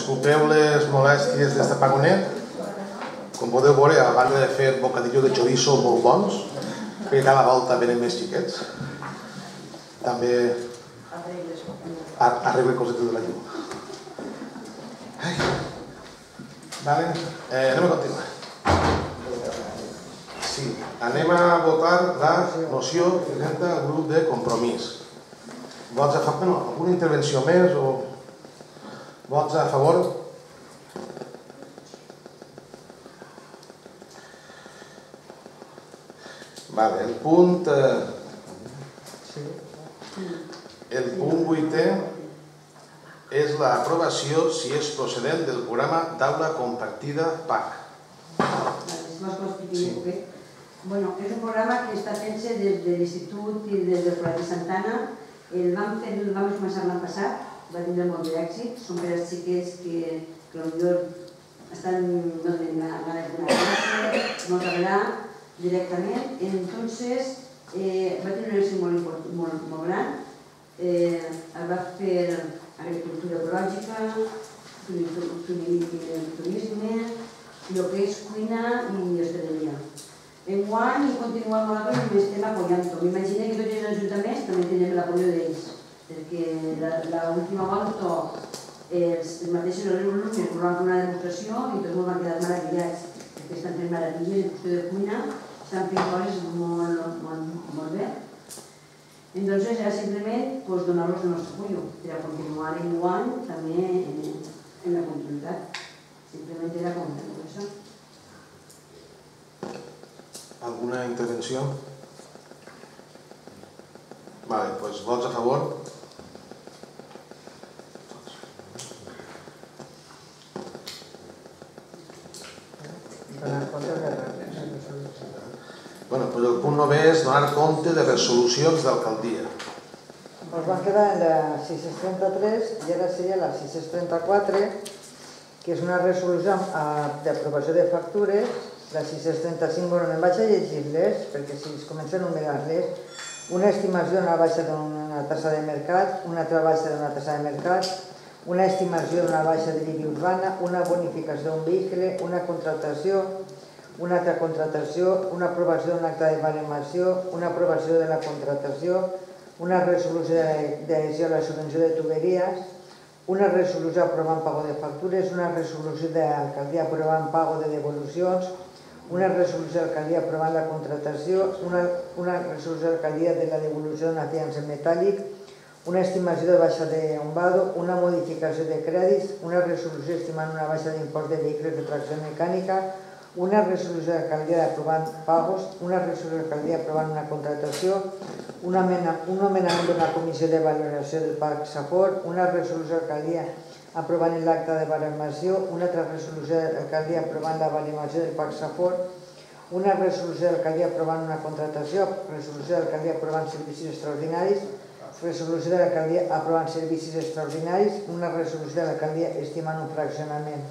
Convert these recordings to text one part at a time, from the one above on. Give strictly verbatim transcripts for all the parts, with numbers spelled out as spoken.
Disculpeu les molèsties des de Pagonet. Com podeu veure, a banda de fer bocadillo de chorizo molt bons, que cada volta venen més xiquets, també arregla cosetes de la llum. Vale, anem a continuar. Sí, anem a votar la moció que presenta el grup de Compromís. Vots a favor? No, alguna intervenció més o vots a favor? Vale, el punt el punt vuitè és l'aprovació, si és procedent, del programa d'aula compartida P A C. Bueno, és un programa que està fent-se des de l'Institut i des del Col·legi Santana. El vam començar l'any passat, va tindre molt d'èxit. Són per als xiquets que potser estan en la classe, no t'agrada directament. Entonces, va tenir un èxit molt gran. El va fer agricultura ecològica, turisme, el que és cuina i hostaleria. Enguany hi continuem amb el estem apoyant-ho. M'imagino que tots els ajuntaments també tenen l'apoyo d'ells, perquè l'última volta els mateixos alumnes van fer una demostració i tots van quedar meravellats, perquè estan fent meravilles en qüestió de cuina, estan fent coses molt bé. Entonces era simplement donar-los el nostre apoyo per a continuar enguany també en la continuïtat. Simplement era comentar això. Alguna intervenció? Vale, doncs vots a favor? Bueno, doncs el punt novè és donar compte de resolucions d'alcaldia. Ens van quedar en la sis-cents trenta-tres i ara seria la sis-cents trenta-quatre, que és una resolució d'aprovació de factures. La sis-cents trenta-cinc, bueno, me'n vaig a llegir-les, perquè si es comencen a enumerar-les, una estimació d'una baixa d'una tassa de mercat, una altra baixa d'una tassa de mercat, una estimació d'una baixa de l'I B I urbana, una bonificació d'un vehicle, una contractació, una altra contractació, una aprovació d'un acte de baremació, una aprovació de la contractació, una resolució d'adhesió a la subvenció de tuberies, una resolució aprovant pago de factures, una resolució d'alcaldia aprovant pago de devolucions, una resolució d'alcaldia aprovant la contractació, una resolució d'alcaldia de la devolució d'una fiança metàl·lic, una estimació de baixa d'un vado, una modificació de crèdits, una resolució estimant una baixa d'impost de vehicles de tracció mecànica, una resolució d'alcaldia aprovant pagos, una resolució d'alcaldia aprovant una contractació, un nomenament d'una comissió de valoració del Parc Safor, una resolució d'alcaldia aprovant l'acte de baremació, una altra resolució d'alcaldia aprovant la baremació del Parc Safor, una resolució d'alcaldia aprovant una contractació, resolució d'alcaldia aprovant servicis extraordinaris, resolució d'alcaldia aprovant servicis extraordinaris, una resolució d'alcaldia estimant un fraccionament,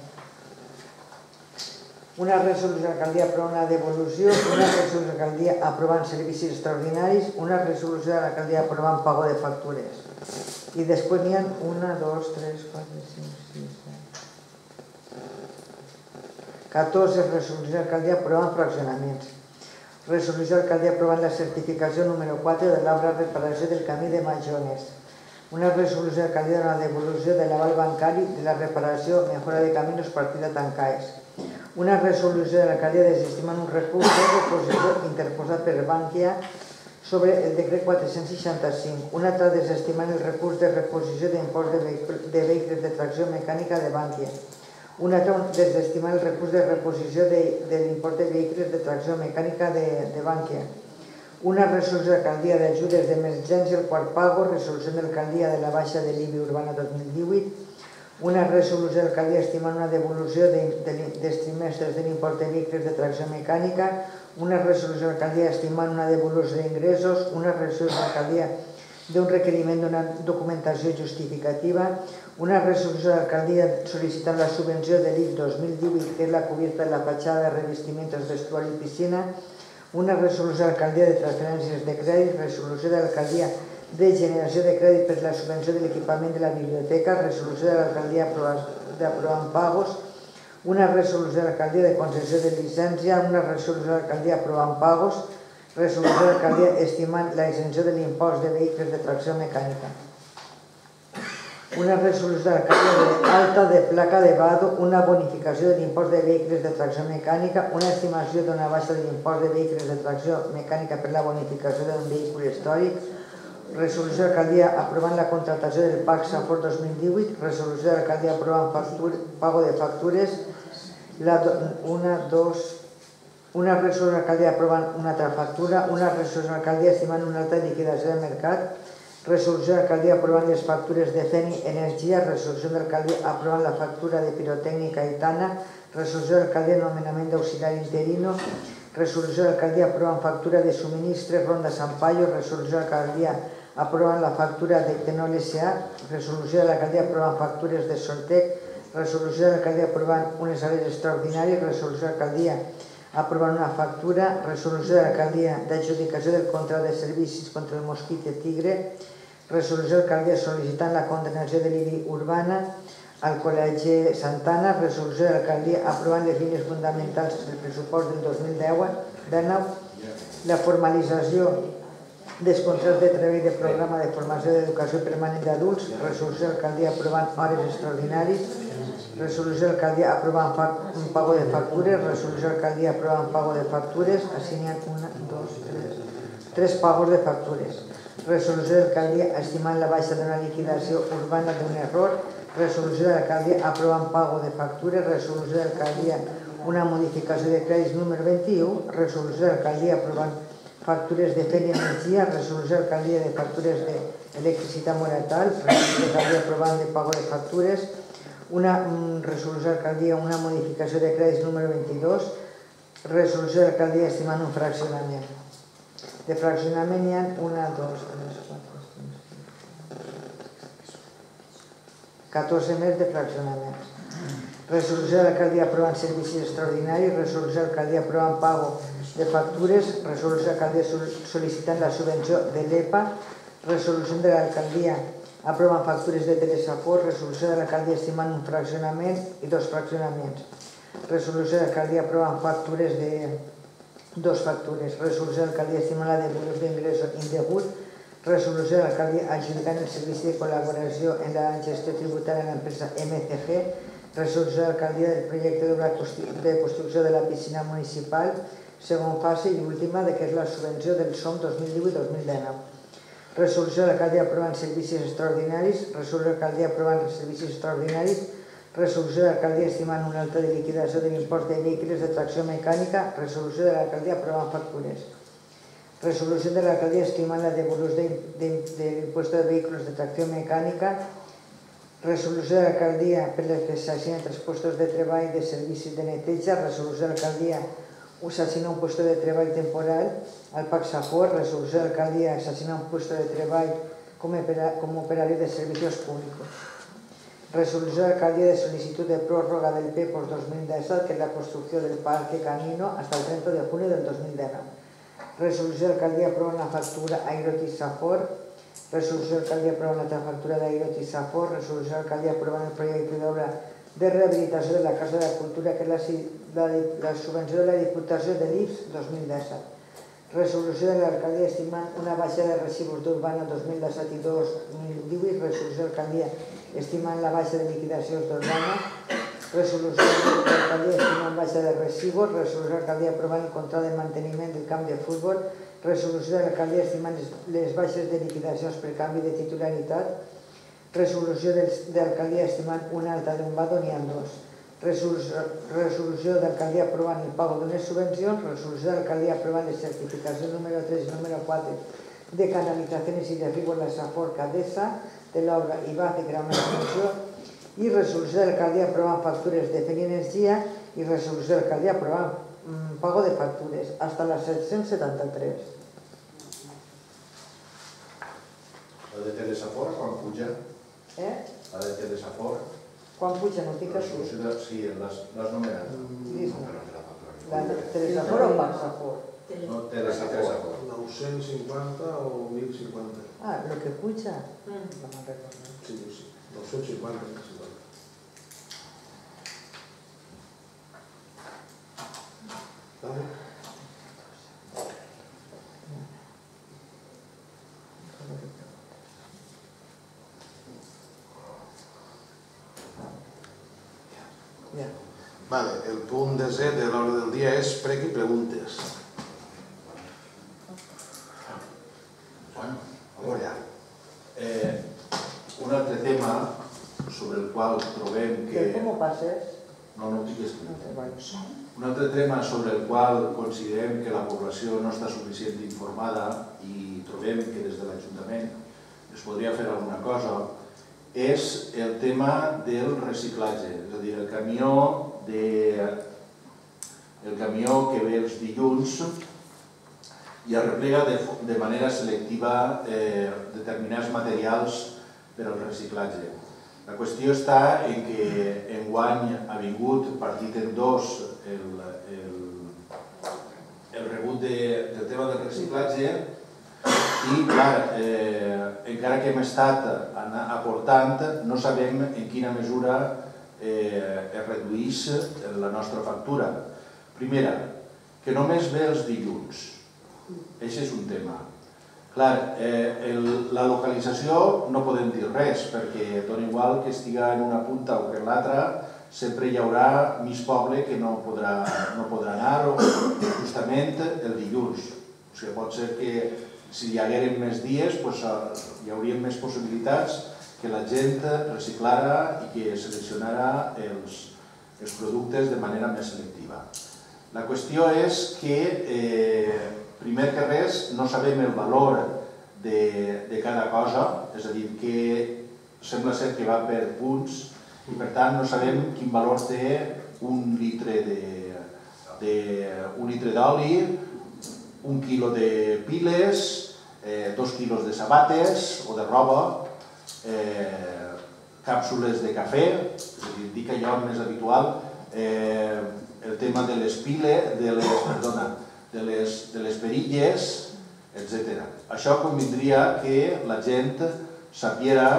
una resolució d'alcaldia aprovant una devolució, una resolució d'alcaldia aprovant servicis extraordinaris, una resolució d'alcaldia aprovant pago de factures. I després n'hi ha una, dos, tres, quatre, cinc, sis, set, catorze resolucions d'alcaldia aprovant fraccionaments. Resolució d'alcaldia aprovant la certificació número quatre de l'obra de reparació del camí de Majones. Una resolució d'alcaldia de la devolució de l'aval bancari de la reparació mejora de caminos partida Tancaes. Una resolució de l'alcaldia desestimant un recurs de reposició interposat per Bankia sobre el decret quatre-cents seixanta-cinc, una altra desestimant el recurs de reposició d'impost de vehicles de tracció mecànica de Bankia, una altra desestimant el recurs de reposició de l'impost de vehicles de tracció mecànica de Bankia, una resolució d'alcaldia d'ajudes d'emergència al quart pago, resolució d'alcaldia de la baixa de l'I B I urbana dos mil divuit, una resolució d'alcaldia estimant una devolució dels trimestres de l'impost de vehicles de tracció mecànica, una resolució d'alcaldia estimant una devolució d'ingressos, una resolució d'alcaldia d'un requeriment d'una documentació justificativa, una resolució d'alcaldia sol·licitant la subvenció de l'I F dos mil divuit, que és la cubierta de la fachada de revestimientos vestuario i piscina, una resolució d'alcaldia de transferències de crèdit, resolució d'alcaldia de generació de crèdit per la subvenció de l'equipament de la biblioteca, resolució de l'alcaldia d'aprovant pagos, una resolució de l'alcaldia de concessió de llicència, una resolució de l'alcaldia aprovant pagos, resolució de l'alcaldia estimant la exenció de l'impost de vehicles de tracció mecànica. Una resolució de l'alcaldia d'alta de placa de vado, una bonificació de l'impost de vehicles de tracció mecànica, una estimació d'una baixa de l'impost de vehicles de tracció mecànica per la bonificació d'un vehicle històric, resolució de l'alcaldia aprovant la contractació del P A C Safor dos mil divuit, resolució de l'alcaldia aprovant pago de factures, una, dos, una resolució de l'alcaldia aprovant una altra factura, una resolució de l'alcaldia estimant una alta liquidació de mercat, resolució de l'alcaldia aprovant les factures de Feni Energia, resolució de l'alcaldia aprovant la factura de pirotècnica Itana, resolució de l'alcaldia nomenament d'auxiliar interino, resolució de l'alcaldia aprovant factura de subministres Ronda Sant Paio, resolució de l'alcaldia aprovant la factura de Tenol S A, resolució de l'alcaldia aprovant factures de Soltec, resolució de l'alcaldia aprovant unes sales extraordinàries, resolució de l'alcaldia aprovant una factura, resolució de l'alcaldia d'adjudicació del contracte de servicis contra el mosquit de tigre, resolució de l'alcaldia sol·licitant la condenació de l'I B I urbana al Col·legi Santana, resolució de l'alcaldia aprovant les línies fundamentals del pressupost del dos mil dinou, la formalització dels contractes de treball de programa de formació d'educació permanent d'adults, resolució de l'alcaldia aprovant hores extraordinaris, resolució de l'alcaldia aprovant un pago de factures, resolució de l'alcaldia aprovant pago de factures, assignant una, dos, tres, tres pagos de factures, resolució de l'alcaldia estimant la baixa d'una liquidació urbana d'un error, resolució de l'alcaldia aprovant pago de factures, resolució de l'alcaldia una modificació de crèdits número vint-i-u, resolució de l'alcaldia aprovant factures de Feni Energia, resolució de l'alcaldia de factures d'electricitat moratal, resolució de l'alcaldia aprovant de pago de factures, una resolució de l'alcaldia, una modificació de crèdits número vint-i-dos, resolució de l'alcaldia estimant un fraccionament. De fraccionament hi ha una, dos, tres, quatre, catorze més de fraccionaments. Resolució de l'alcaldia aprovant servicis extraordinaris, resolució de l'alcaldia aprovant pago de factures, resolució de l'alcaldia sol·licitant la subvenció de l'E P A, resolució de l'alcaldia aprovant factures de Telesafor, resolució de l'alcaldia estimant un fraccionament i dos fraccionaments, resolució de l'alcaldia aprovant factures de dos factures, resolució de l'alcaldia estimant la devolució d'ingressos indegut, resolució de l'alcaldia adjudicant el servici de col·laboració en la gestió tributària de l'empresa M C G, resolució de l'alcaldia del projecte de construcció de la piscina municipal, segon fase i última, que és la subvenció del S O M dos mil divuit dos mil dinou. Resolució de l'alcaldia aprovant servicis extraordinaris, resolució de l'alcaldia aprovant servicis extraordinaris, resolució de l'alcaldia estimant una alta de liquidació de l'impost de vehicles de tracció mecànica, resolució de l'alcaldia aprovant factures. Resolució de l'alcaldia estimant la devolució de l'impost de vehicles de tracció mecànica, resolució de l'alcaldia per les que s'assignen tres postos de treball de servicis de neteja, resolució de l'alcaldia s'assigna un puesto de treball temporal al P A C Safor, resolució de l'alcaldia s'assigna un puesto de treball com a operari de servicios públicos. Resolució de l'alcaldia de sol·licitud de pròrroga del P E P O S dos mil disset, que és la construcció del Parque Camino, hasta el trenta de junio del dos mil dinou. Resolució de l'alcaldia aprovant la factura Aerotis Safor, resolució de l'alcaldia aprovant la factura d'Aerotis Safor, resolució de l'alcaldia aprovant el projecte d'obra de rehabilitació de la Casa de la Cultura, que és la subvenció de la Diputació de l'I P S dos mil disset. Resolució de l'alcaldia estimant una baixa de residus d'Urbana dos mil disset i dos mil divuit, resolució de l'alcaldia estimant la baixa de liquidacions d'Urbana, resolució de l'alcaldia estimant baixa de residus, resolució de l'alcaldia aprovant el contracte de manteniment del camp de futbol, resolució de l'alcaldia estimant les baixes de liquidacions per canvi de titularitat, resolució de l'alcaldia estimant una alta d'un vado, n'hi ha dos. Resolució de l'alcaldia aprovant el pago d'unes subvencions, resolució de l'alcaldia aprovant les certificacions número tres i número quatre de canalitzacions i de riego en la Safor Cadesa, de l'obra I B A C, que era una subvenció, i resolució de l'alcaldia aprovant factures de Feni Energia i resolució de l'alcaldia aprovant pago de factures, hasta les set-cents setanta-tres. La de Telesafor, quan puja? Eh? La de Telesafor? Quan puja, no tinc així? Sí, l'has nomenat. La de Telesafor o P A C Safor? No, Telesafor. nou-cents cinquanta o mil cinquanta? Ah, lo que puja. No me'n recordo. Sí, sí, nou-cents cinquanta, mil cinquanta. Vale. Vale, el punt desè de l'hora del dia és prec i preguntes. Bueno, A veure, ja. eh, un altre tema sobre el qual trobem que... Com ho passes? No, no ho dic escrit. No te vayas. Un altre tema sobre el qual considerem que la població no està suficient informada i trobem que des de l'Ajuntament es podria fer alguna cosa és el tema del reciclatge, és a dir, el camió, de, el camió que ve els dilluns i arreplega de, de manera selectiva eh, determinats materials per al reciclatge. La qüestió està en que enguany ha vingut partit en dos el, el, el rebut de, del tema del reciclatge i, clar, eh, encara que hem estat aportant, no sabem en quina mesura eh, es redueix la nostra factura. Primera, que només ve els dilluns. Això és un tema. Clar, eh, el, la localització no podem dir res, perquè dona igual que estiga en una punta o que en l'altra, sempre hi haurà mig poble que no podrà, no podrà anar justament el dilluns. O sigui, pot ser que si hi hagueren més dies, doncs, hi haurien més possibilitats que la gent reciclara i que seleccionara els, els productes de manera més selectiva. La qüestió és que, eh, primer que res, no sabem el valor de, de cada cosa, és a dir, que sembla ser que va per punts i per tant no sabem quin valor té un litre de, de, un litre d'oli, un quilo de piles, eh, dos quilos de sabates o de roba, eh, càpsules de cafè, és a dir, dic allò més habitual, eh, el tema de les piles, de les, perdona, de les, de les perilles, etcètera. Això convindria que la gent sapiera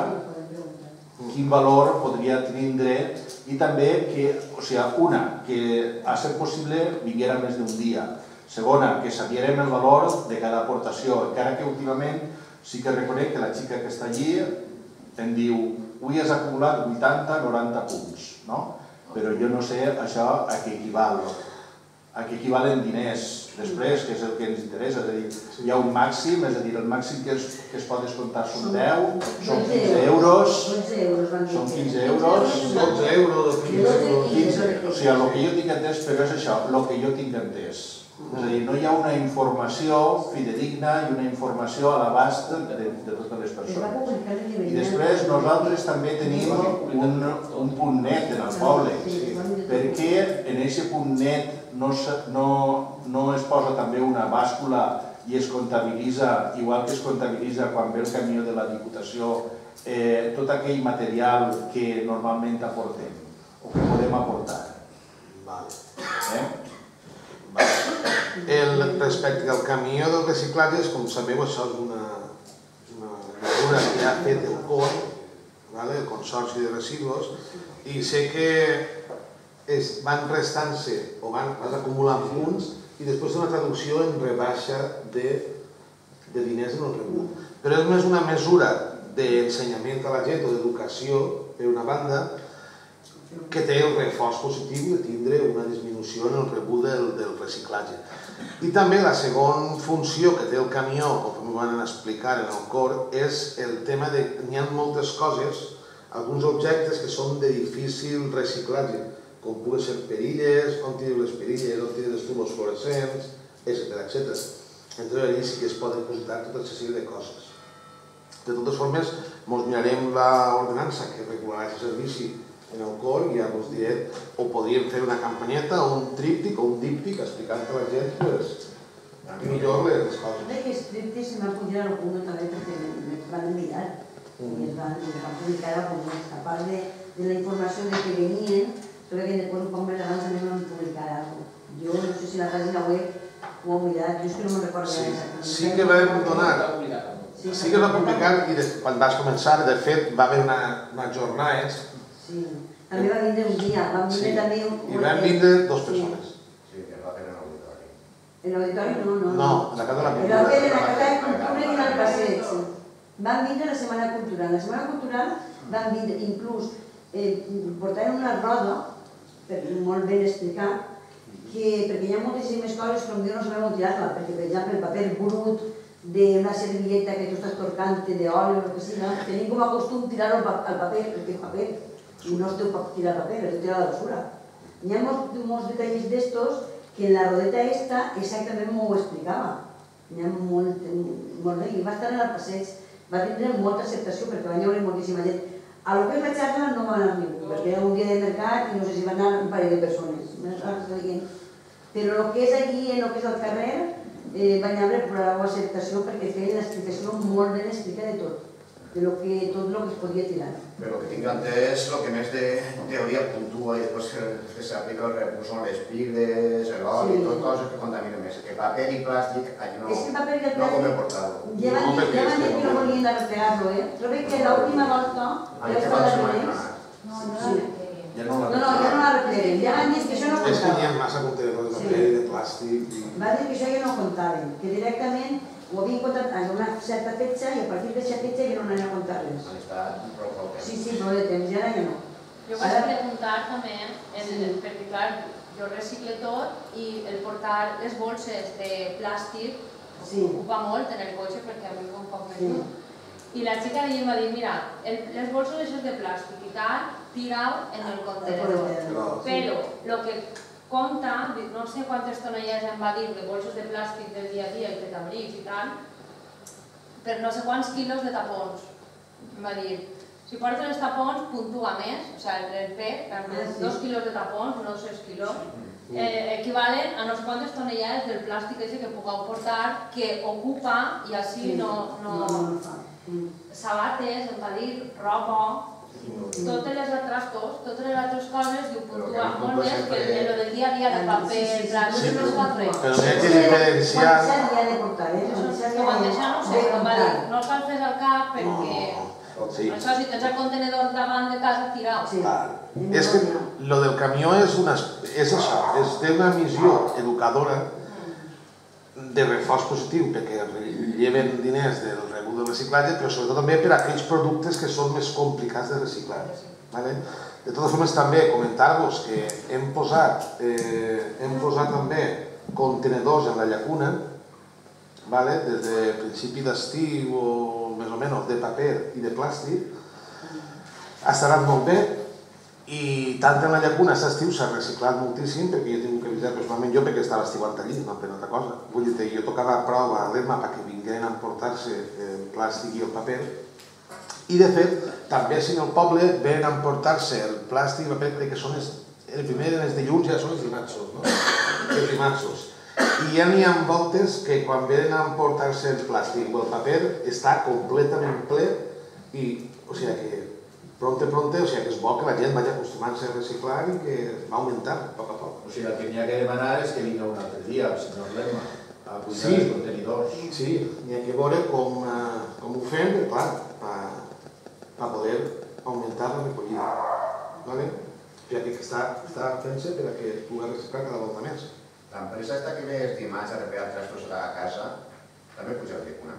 quin valor podria tindre i també que, o sigui, una, que a ser possible vinguera més d'un dia. Segona, que sapiérem el valor de cada aportació, encara que últimament sí que reconec que la xica que està allí em diu avui has acumulat vuitanta noranta punts, no? Però jo no sé això a què equival, a què equivalen diners després, que és el que ens interessa, és a dir, hi ha un màxim, és a dir, el màxim que es, que es pot descomptar són deu, són quinze euros, són quinze euros, dotze euros, quinze, o sigui, el que jo tinc entès, però és això, el que jo tinc entès. És a dir, no hi ha una informació fidedigna i una informació a l'abast de, de totes les persones. I després nosaltres també tenim un, un punt net en el poble, perquè en aquest punt net no, no, no es posa també una bàscula i es comptabilitza, igual que es comptabilitza quan ve el camió de la Diputació, eh, tot aquell material que normalment aportem o que podem aportar. Eh? El, respecte al camió del reciclatge, com sabeu, això és una, una mesura que ha fet el C O R, ¿vale? El Consorci de Residus, i sé que es, van restant-se o van, vas acumulant punts i després una traducció en rebaixa de, de diners en el rebut. Però és més una mesura d'ensenyament a la gent o d'educació, per una banda, que té el reforç positiu de tindre una disminució en el rebut del, del reciclatge. I també la segona funció que té el camió, com m'ho van explicar en el C O R, és el tema de que n'hi ha moltes coses, alguns objectes que són de difícil reciclatge, com puguen ser perilles, on tenen les perilles, on tenen els tubos fluorescents, etcètera, etcètera. Entre allà sí que es poden depositar tota una sèrie de coses. De totes formes, ens mirarem l'ordenança que regularà aquest servici en el C O R i ja us diré, o podríem fer una campanyeta o un tríptic o un díptic explicant a la gent pues, millor les coses. Crec que els tríptics se m'han publicat alguna també perquè es van enviar i es van publicar alguns. A part de la informació de que venien, crec que després un poc més abans també van publicar alguna cosa. Jo no sé si la pàgina web ho heu mirat, jo és que no me'n recordo. Sí que vam donar, sí que va publicar i quan vas començar, de fet, va haver unes jornades. Sí, també va vindre un dia, van vindre també un... I van vindre dues persones. Sí, que va fer en l'auditori. En l'auditori no, no. No, en la Casa de la Cultura. En la Casa de Cultura. Cultura i en el passeig. Van vindre a la Setmana Cultural. La Setmana Cultural van vindre, inclús, portaven una roda, molt ben explicat, perquè hi ha moltíssimes coses que potser no sabem on tirar-la, perquè, per exemple, el paper brut d'una servilleta que tu estàs torcant d'oli o el que sigui, tenim com a costum tirar-ho al paper, perquè és paper, i no esteu per tirar paper, esteu tirar a la basura. Hi ha molts detalls d'estos que en la rodeta esta exactament m'ho explicava. N'hi ha molt bé, i va estar en el passeig, va tindre molta acceptació perquè va haver moltíssima gent. A lo que és la xarxa no va anar ningú, perquè era un dia de mercat i no sé si va anar un parell de persones. Però el que és aquí, en el que és el carrer, van haver per la acceptació perquè feien l'explicació molt ben explicada de tot, de tot el que es podia tirar. Però el que tinc entès, el que més de teoria puntua i després que s'aplica el recurs són les pigles, l'oli, tot coses que contaminen més. Que paper i plàstic, allò no com he portat. Ja van dir que no volien arreglar-lo, eh? Trobo que l'última volta que vaig parlar amb ells... No, no, ja no l'arreglarem. Ja van dir que això no És que n'hi comptava. ha massa contenedors de paper, de plàstic... Va dir que això ja no comptaven, que directament ho havien comptat a una certa fetge i a partir d'aquesta fetge ja no anaven a comptar res. Han estat prou prou temps. Sí, sí, prou de temps, i ara ja no. Jo vaig preguntar també, perquè clar, jo recicle tot i el portar les bolses de plàstic ocupa molt en el cotxe perquè a mi un poc més dur. I la xica d'allí em va dir, mira, les bolses aquestes de plàstic i tal, tira-ho en el contenedor. Però el que compta, no sé quantes tonelades em va dir de bolsos de plàstic del dia a dia i de tabrics i tal, per no sé quants quilos de tapons. Em va dir, si portes els tapons, puntua més, o sigui, el pet, dos quilos de tapons, no sis quilos, equivalen a no sé quantes tonellades del plàstic que pugueu portar que ocupa i així no... Sabates, em va dir, roba, totes les altres coses, totes les altres coses, i ho puntua molt més que el del dia a dia de paper, plàstic, no es pot res. Però no és diferenciar... Quan s'ha de portar, eh? Quan deixar no sé, em va dir, no el cal fer al cap perquè... Això, si tens el contenedor davant de casa, tira-ho. És que el del camió és això, té una missió educadora de reforç positiu, perquè lleven diners del rebut del reciclatge, però sobretot també per a aquells productes que són més complicats de reciclar. De totes formes, també comentar-vos que hem posat també contenedors en la llacuna, des de principi d'estiu o més o menys de paper i de plàstic. Ha estat molt bé i tant en la llacuna aquest estiu s'ha reciclat moltíssim perquè jo he tingut que visitar personalment jo perquè estava estiuant allí, no per altra cosa. Vull dir, jo tocava prova a l'EMA perquè vingueren a emportar-se el plàstic i el paper i de fet també si en el poble venen a emportar-se el plàstic i el paper crec que són els primers els dilluns ja són els dimartsos, no? Els dimartsos. I ja n'hi ha voltes que quan venen a emportar-se el plàstic o el paper està completament ple i, o sigui que pronte, pronte, o sigui que és bo que la gent vagi acostumant-se a reciclar i que va augmentar a poc a poc. O sigui, el que n'hi ha que demanar és que vingui un altre dia, el senyor Lerma, a cuidar els contenidors. Sí, n'hi ha que veure com ho fem, clar, per poder augmentar la recollida. Ja que està fent-se per a que pugui reciclar cada volta més. L'empresa aquesta que ve els dimarts a repetir els trastos a la casa, també puja el tribuna?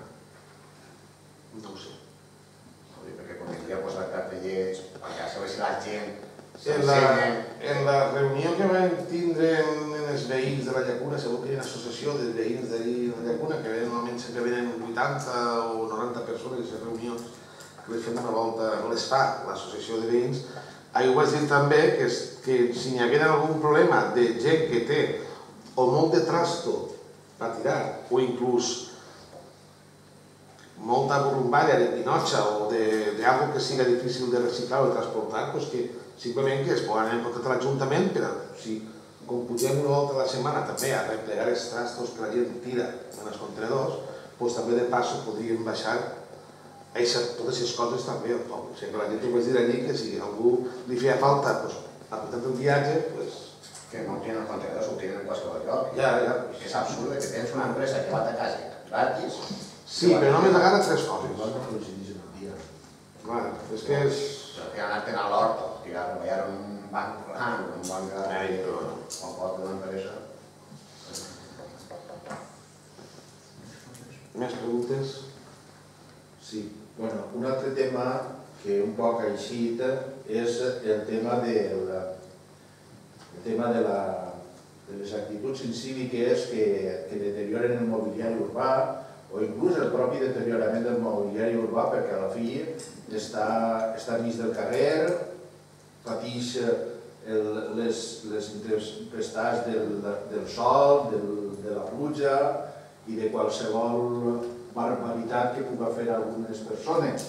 No ho sé. Perquè convindria posar cartellets, perquè a saber si la gent s'ensenya... En la reunió que vam tindre amb els veïns de la llacuna, segur que hi ha una associació dels veïns d'allí de la llacuna, que normalment sempre venen vuitanta o noranta persones a les reunions, que les fem una volta, les fa l'associació de veïns. Ahir ho vaig dir també que si n'hi hagués algun problema de gent que té o molt de trasto per tirar, o inclús molta borumballa de pinotxa o d'algo que siga difícil de reciclar o de transportar, que simplement que es poden anar a l'Ajuntament per si com pugem una volta a la setmana també a replegar els trastos que la gent tira en els contenedors, doncs també de pas podríem baixar totes aquestes coses també al poble. O sigui que la gent ho vaig dir allí que si a algú li feia falta apuntant el viatge, doncs... Que no tenen els contenedors, ho tenen en qualsevol lloc. propi. És absurd que tens una empresa que va a casa gratis. Sí, però només agarra tres coses. Clar, és que és... Que anar-te'n a l'hort, que a treballar en un banc gran, un banc o pot d'una empresa. Més preguntes? Sí, bueno, un altre tema que un poc ha eixit és el tema de el tema de les actituds incíviques que deterioren el mobiliari urbà o inclús el propi deteriorament del mobiliari urbà, perquè a la fi està mig del carrer, patix les intempestats del sol, de la pluja i de qualsevol barbaritat que pugui fer algunes persones.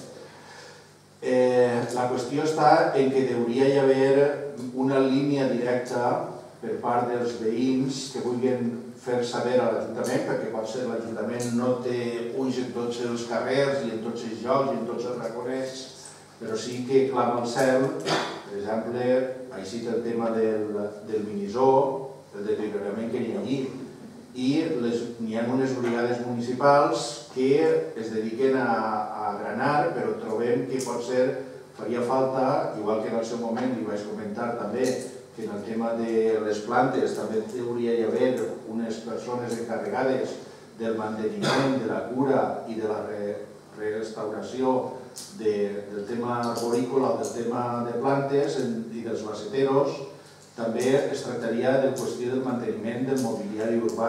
La qüestió està en que hauria d'haver una línia directa per part dels veïns que vulguin fer saber a l'Ajuntament, perquè potser l'Ajuntament no té ulls en tots els carrers i en tots els llocs i en tots els raconets, però sí que clama al cel. Per exemple, ha eixit el tema del Minisó, el deteriorament que hi ha allí, i n'hi ha unes brigades municipals que es dediquen a agranar, però trobem que potser faria falta, igual que en el seu moment li vaig comentar també, que en el tema de les plantes també hauria d'haver unes persones encarregades del manteniment, de la cura i de la restauració del tema arborícola, del tema de plantes i dels maceteros. També es tractaria de la qüestió del manteniment del mobiliari urbà.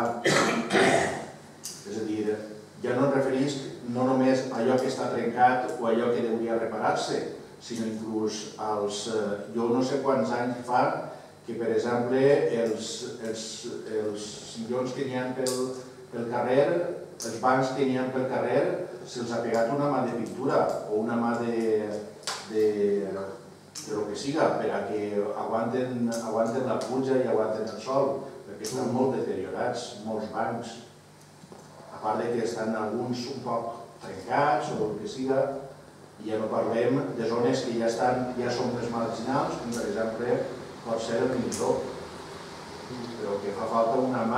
És a dir, ja no em referís no només a allò que està trencat o allò que hauria reparar-se, sinó inclús als... Jo no sé quants anys fa que, per exemple, els sillons que n'hi ha pel carrer, els bancs que n'hi ha pel carrer, se'ls ha pegat una mà de pintura o una mà de lo que siga, perquè aguanten la pluja i aguanten el sol, perquè estan molt deteriorats, molts bancs. A part que estan alguns un poc trencats o el que siga, i ja no parlem de zones que ja són més marginals, com per exemple pot ser el Minisó, però que fa falta una mà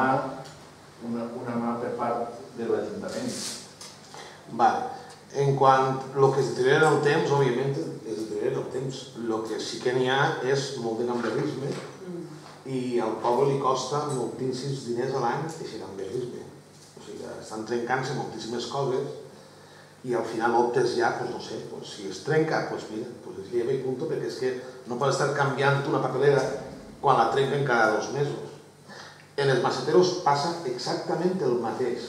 una mà per part de l'Ajuntament. Vale. En quant al que es deteriora en el temps, òbviament es deteriora en el temps. El que sí que n'hi ha és molt de gamberrisme i al poble li costa moltíssims diners a l'any aquest gamberrisme. O sigui, estan trencant-se moltíssimes coses i al final optes ja, doncs no sé, si es trenca, doncs mira, es lleva i punto, perquè és que no pots estar canviant una papelera quan la trenquen cada dos mesos. En els maceteros passa exactament el mateix.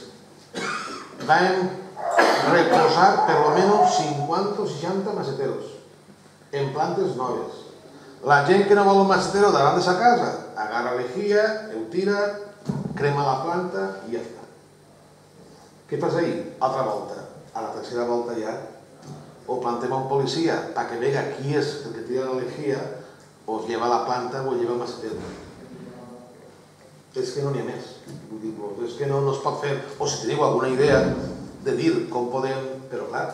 Vam reposar per lo menos cincuenta o seixanta maceteros en plantes noves. La gent que no vol un macetero davant de sa casa agarra lejía, ho tira, crema la planta i ja està. Què passa ahir? Altra volta. A la tercera volta ja o plantem a un policia perquè vega qui és el que tira la lejía o es lleva la planta o es lleva el macetero. És que no n'hi ha més. És que no es pot fer, o si teniu alguna idea de dir com podem, però clar,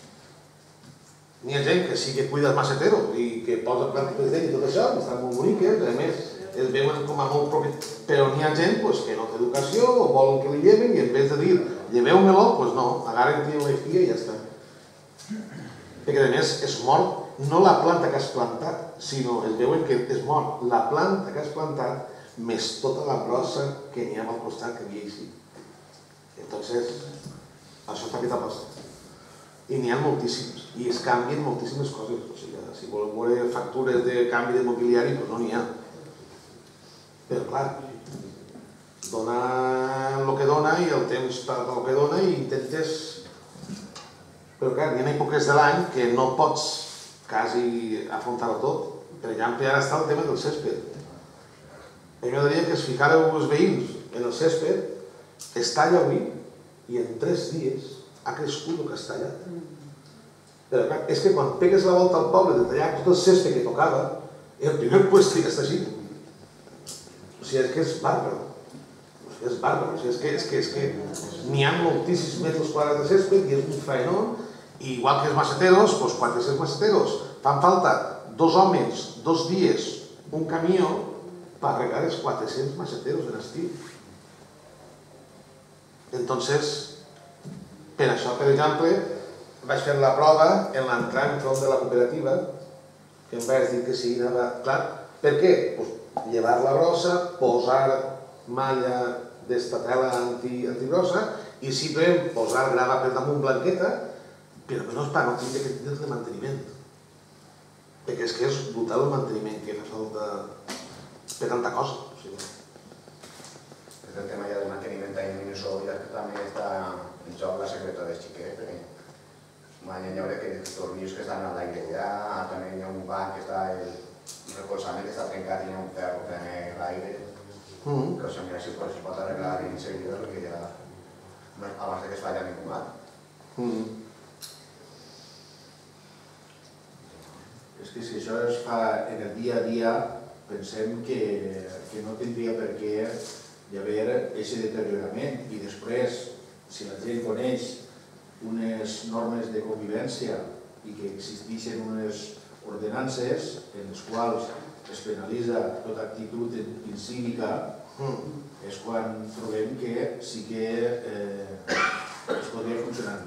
n'hi ha gent que sí que cuida el macetero i que posa plantes d'ell i tot això, que estan molt boniques, a més es veuen com a molt propi, però n'hi ha gent que no té educació o volen que li lleven i en vez de dir lleveu-me-lo, doncs no, agarren i la lejía i ja està. Perquè a més és mort no la planta que has plantat, sinó es veuen que és mort la planta que has plantat més tota la brossa que n'hi ha al costat que havia així. Entonces, això està fet a posta. I n'hi ha moltíssims, i es canvien moltíssimes coses. O sigui, si voleu veure factures de canvi de mobiliari, doncs no n'hi ha. Però clar, dona el que dona i el temps per el que dona i intentes... Però clar, hi ha èpoques de l'any que no pots quasi afrontar-ho tot. Per exemple, ara està el tema del césped. A mi m'agradaria que es ficàreu els veïns en el césped, es talla avui i en tres dies ha crescut el que has tallat. Però clar, és que quan pegues la volta al poble de tallar tot el césped que tocava, el primer puesto que està així. O sigui, és que és bàrbaro. És bàrbaro. O sigui, és que n'hi ha moltíssims metres quadrats de césped i és un faenón. I igual que els maceteros, doncs quatre-cents maceteros. Fan falta dos homes, dos dies, un camió per regar els quatre-cents maceteros en estiu. Entonces, per això, per exemple, vaig fer la prova en l'entrar en front de la cooperativa, que em vaig dir que sí, anava clar. Per què? Pues, llevar la brossa, posar malla d'esta tela antibrossa i simplement posar grava per damunt blanqueta, però menys per no tindre que tindre de manteniment. Perquè és que és brutal el manteniment que fa falta per tanta cosa. És el tema ja del manteniment de Minnesota, que també està en joc la secreta de xiquet, perquè m'han de veure que els tornillos que estan a l'aire allà, també hi ha un banc que està, el recolzament que està trencat i hi ha un ferro també a l'aire, que això mira si es pot arreglar en seguida, perquè ja abans que es falla ningú mal. És que si això es fa en el dia a dia, pensem que no tindria per què hi haver aquest deteriorament i després, si la gent coneix unes normes de convivència i que existeixen unes ordenances en les quals es penalitza tota actitud incívica, és quan trobem que sí que es podria funcionar.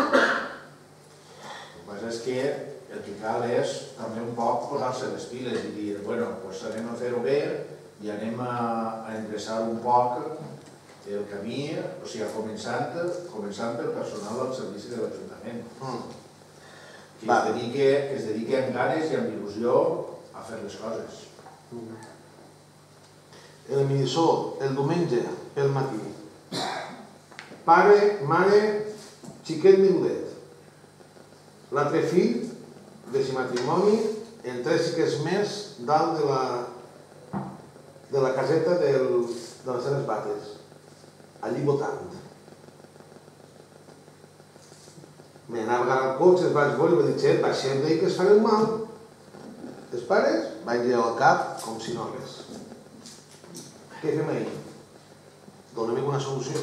El que passa és que el que cal és també un poc posar-se les piles i dir, bueno, doncs anem a fer-ho bé i anem a endreçar un poc el camí, o sigui, començant pel personal del servici de l'Ajuntament, que es dediqui amb ganes i amb il·lusió a fer les coses. El Minissó, el diumenge, pel matí. Pare, mare, xiquet menudet. L'altre fill, de si matrimoni, en tres xiquets més dalt de la caseta de les seves bates, allí votant. M'anava a agafar el cotxe, es vaig veure i vaig dir, xer, baixem d'ahir que es fareu mal. Els pares vaig dir al cap com si no res. Què fem ahir? Donem una solució.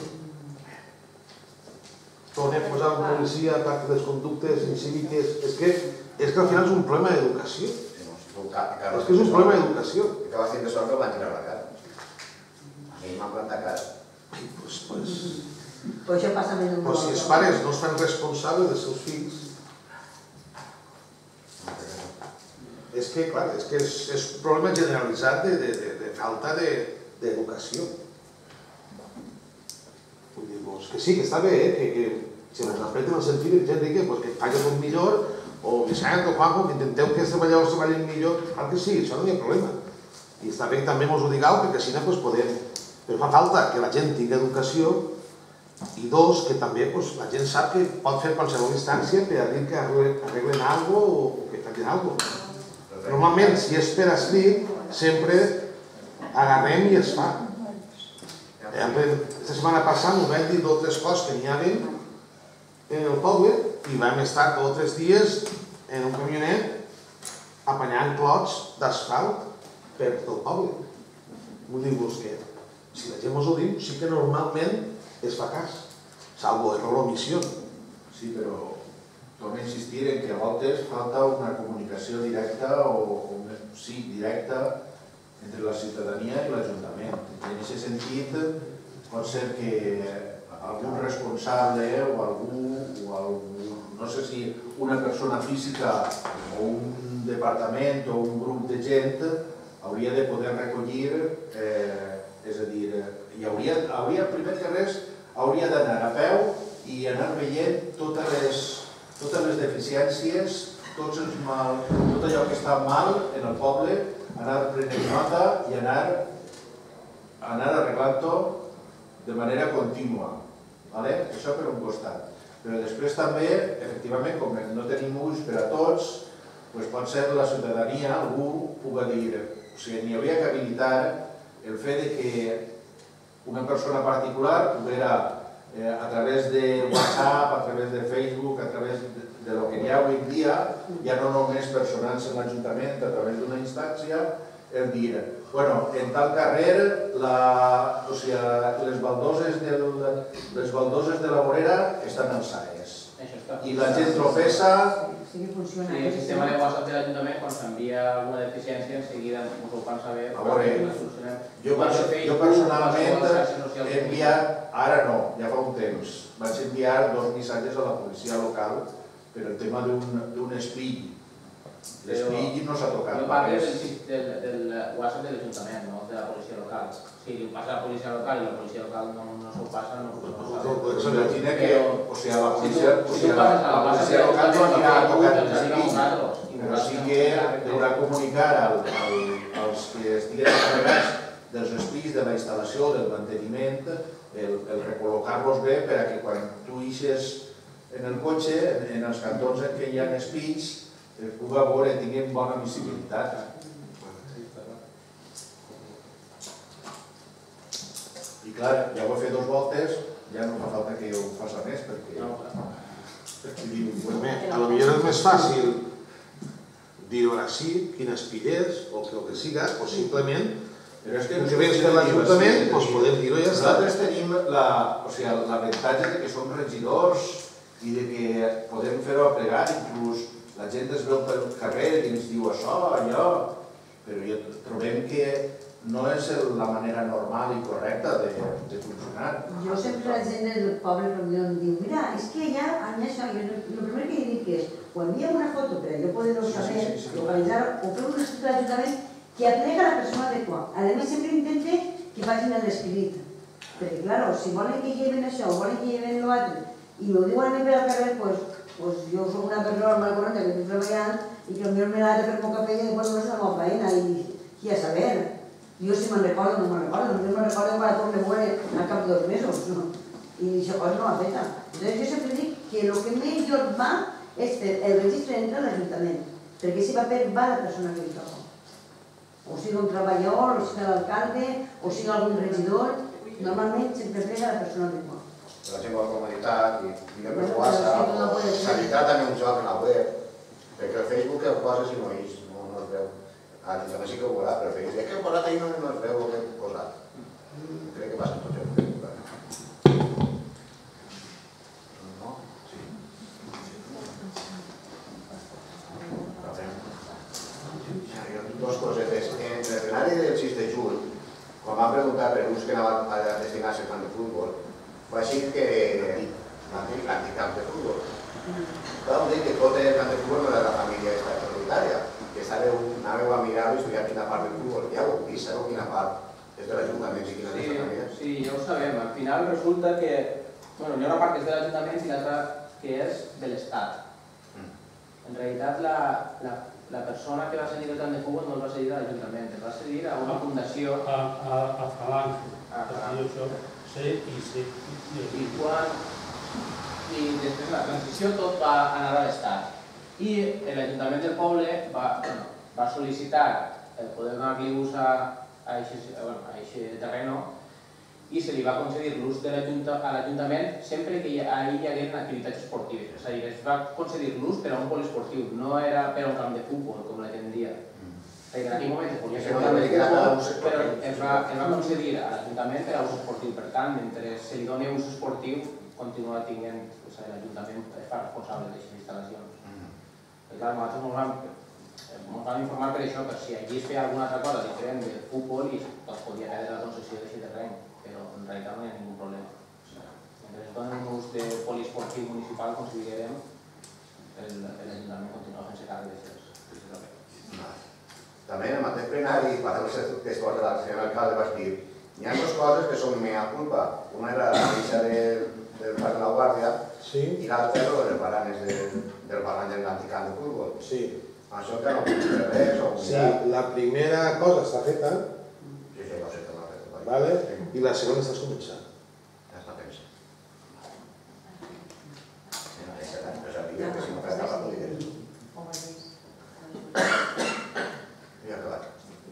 Tornem a posar un policia a part de les conductes incíviques. És que és que al final és un problema d'educació. És que és un problema d'educació. Que va fent de sort que el van tirar a la cara. A mi m'han plantat cara. Doncs, doncs... Pues això passa més d'un Però si els pares no es fan responsables dels seus fills... És que, clar, és que és un problema generalitzat de falta d'educació. Vull dir, que sí, que està bé, que si ens respecten el sentit de gent que falla tot millor, o Vicent o Juanjo, que intenteu que els treballadors treballen millor, clar que sí, això no hi ha problema. I està bé que també ens ho digueu, perquè així podem... Però fa falta que la gent tingui educació i dos, que també la gent sap que pot fer qualsevol instància per dir que arreglen alguna cosa o que facin alguna cosa. Normalment, si és per escrit, sempre agarrem i es fa. Aquesta setmana passada m'ho vam dir dos o tres coses que n'hi havia en el poble i vam estar dos o tres dies en un camionet apanyant clots d'asfalt per tot el poble. Vull dir-vos que si la gent mos ho diu, sí que normalment es fa cas, salvo error o omissió. Sí, però torno a insistir en que a voltes falta una comunicació directa o, sí, directa entre la ciutadania i l'Ajuntament. En aquest sentit, pot ser que algun responsable o algú, o algú, no sé si una persona física o un departament o un grup de gent hauria de poder recollir, és a dir, hi hauria, primer que res, hauria d'anar a peu i anar veient totes les totes les deficiències, tot allò que està mal en el poble, anar prenent nota i anar arreglant-ho de manera contínua. Això per un costat. Però després també, efectivament, com no tenim ulls per a tots, pot ser la ciutadania, algú pugui dir, o sigui, n'hi hauria que habilitar el fet que una persona particular poguera a través de WhatsApp, a través de Facebook, a través de lo que hi ha avui en dia, ja no només personals en l'Ajuntament, a través d'una instància, el dir, bueno, en tal carrer, les baldoses de la vorera estan alçades. I la gent tropessa sí que funciona. Sí, el sistema de WhatsApp de l'Ajuntament, quan s'envia alguna deficiència, en seguida us ho fan saber. A veure, jo personalment he enviat, ara no, ja fa un temps, vaig enviar dos missatges a la policia local per el tema d'un espill. L'espill no s'ha tocat. Jo parlo del WhatsApp de l'Ajuntament, no de la policia local. Si li passa a la policia local i la policia local no s'ho passa, no ho sabe. S'imagina que, o sigui, la policia local no anirà a tocar l'espill, però sí que deurà comunicar als que estiguen encarregats dels espills, de la instal·lació, del manteniment, el recol·locar-los bé per a que quan tu ixes en el cotxe, en els cantons en què hi ha espills, es pugui veure i tinguin bona visibilitat. I clar, ja ho he fet dues voltes, ja no fa falta que ho faci més, perquè... Perquè diu... A lo millor és més fàcil dir-ho així, quin espill és, o que siga, o simplement que vens per l'Ajuntament, doncs podem dir-ho i ja està. Nosaltres tenim l'avantatge que som regidors i que podem fer-ho a plegar, inclús la gent es veu pel carrer i ens diu això, allò, però trobem que no és la manera normal i correcta de funcionar. Jo sempre la gent del poble em diu, mira, és que allà, allà això, el primer que dic és, o envia una foto per allò poder-ho saber, localitzar, o fer un escrit de l'Ajuntament que aplega a la persona adequada. A més, sempre intente que facin l'escrit. Perquè, clar, si volen que lleven això, o volen que lleven l'altre, i m'ho diuen a mi per al carrer, doncs jo soc una persona normal corrente que estic treballant i que potser me l'ha de fer un cafè i després no és la meva feina i qui ha saber. Jo si me'n recordo o no me'n recordo, no me'n recordo quan la torne a veure al cap de dos mesos, i aquesta cosa no l'ha feta. Llavors jo sempre dic que el que millor va és fer el registre entre l'Ajuntament, perquè si va per va la persona que li toca. O sigui un treballador, o sigui l'alcalde, o sigui algun regidor, normalment sempre plega la persona adequada. La gent de la comunitat i diguem per WhatsApp, sanitat també un joc en la web, perquè el Facebook el poses i no és, no es veu. A l'Ajuntament sí que ho veurà, però el Facebook, és que el posat ahir no es veu el que he posat. Crec que passa en tots els Facebook. No? Sí. Hi ha dues cosetes. En el plenari del sis de juny, quan vam preguntar per uns que anaven a destinar-se al camp de futbol, va dir que l'antic camp de futbol. Vam dir que tot el camp de futbol no era de la família estatutària, que anàveu a mirar-ho i estudiar quina part del futbol. Ja ho heu vist, sabeu quina part és de l'Ajuntament i quina és de la família? Sí, ja ho sabem. Al final resulta que hi ha una part que és de l'Ajuntament i l'altra que és de l'Estat. En realitat, la persona que va cedir el camp de futbol no el va cedir a l'Ajuntament, el va cedir a una fundació. A Falange. Sí, i sí. I quan... I després de la transició tot va anar a l'Estat. I l'Ajuntament del poble va sol·licitar el poder donar-li ús a aquest terreny i se li va concedir l'ús a l'Ajuntament sempre que ahir hi hagués activitats esportives. És a dir, es va concedir l'ús per a un poliesportiu, no era per a un camp de futbol, com la gent dia. En aquell moment es podia fer un camp de futbol, però es va concedir a l'Ajuntament per a ús esportiu. Per tant, mentre se li doni ús esportiu, continua tinguent l'Ajuntament fa responsable d'aquestes instal·lacions. Clar, nosaltres ens vam informar per això, per si allí es feia alguna altra cosa diferent del futbol i es podia perdre la concessió d'aquest terreny, però en realitat no hi ha ningú problema. Mentre es doni un ús de poliesportiu municipal, considerem que l'Ajuntament continua fent-se càrrec d'aquestes obres. També en el mateix plenari, quan les coses de la senyora alcalde vas dir hi ha dues coses que són mea culpa. Una era la missa del Parc de la Guàrdia i l'altra era les baranes del barranc del l'antic camp de futbol. Sí. Això que no puc fer res o Sí, la primera cosa està feta. Sí, sí, no sé que no ha fet. Vale? I la segona estàs començant. Ja està pensant. Ja sabia que si no fes nada podria dir. Ja ha acabat.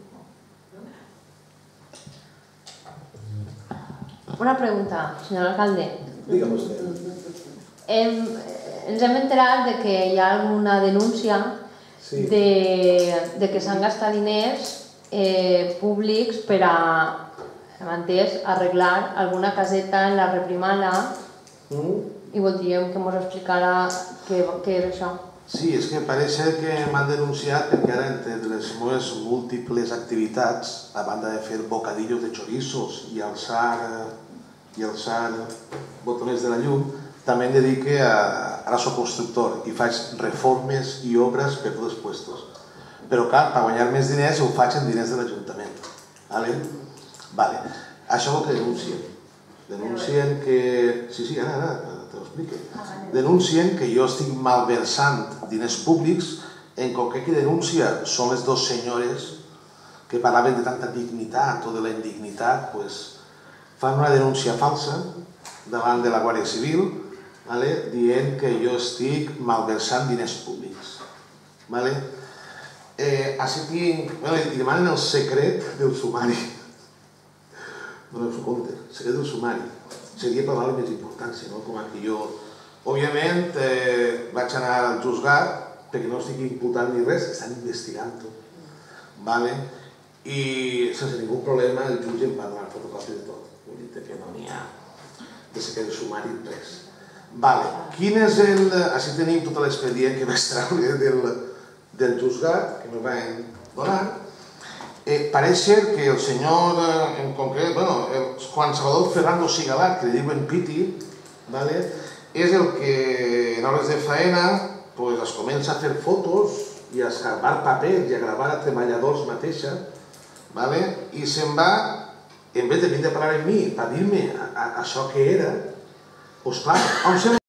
Una pregunta, senyor alcalde. Digue'm vostè. Hem, ens hem enterat de que hi ha alguna denúncia sí. de, de que s'han gastat diners eh, públics per a, hem entès, arreglar alguna caseta en la reprimada mm. i voldríem que ens explicara què, què és això. Sí, és que pareix que m'han denunciat perquè ara entre les meves múltiples activitats, a banda de fer bocadillos de chorizos i alçar i alçar botoners de la llum, també em dedique a... Ara soc constructor i faig reformes i obres per tots els puestos. Però clar, per guanyar més diners ho faig en diners de l'Ajuntament. Vale? Vale. Això és el que denuncien. Denuncien que... Sí, sí, ara, ara, te ho explico. Denuncien que jo estic malversant diners públics, en concret que denuncia són les dues senyores que parlaven de tanta dignitat o de la indignitat, doncs fan una denúncia falsa davant de la Guàrdia Civil, dient que jo estic malversant diners públics. Així tinc... I demanen el secret del sumari. No us ho compte, el secret del sumari. Seria per donar-li més importància, no? Com que jo... Òbviament, vaig anar al juzgat, perquè no estic imputant ni res, estan investigant-ho. I sense ningú problema el jutge em va donar fotocòpia de tot. Vull dir que no n'hi ha de secret del sumari, res. Quin és el... Així tenim tot l'expedient que vaig treure del juzgat, que me van donar. Pareix ser que el senyor en concret, el Juan Salvador Ferrando Sigalat, que li diuen Piti, és el que en hores de faena es comença a fer fotos i a escarbar papers i a gravar a treballadors mateixa i se'n va, en vez de venir a parlar amb mi per dir-me això que era, doncs clar, on sembla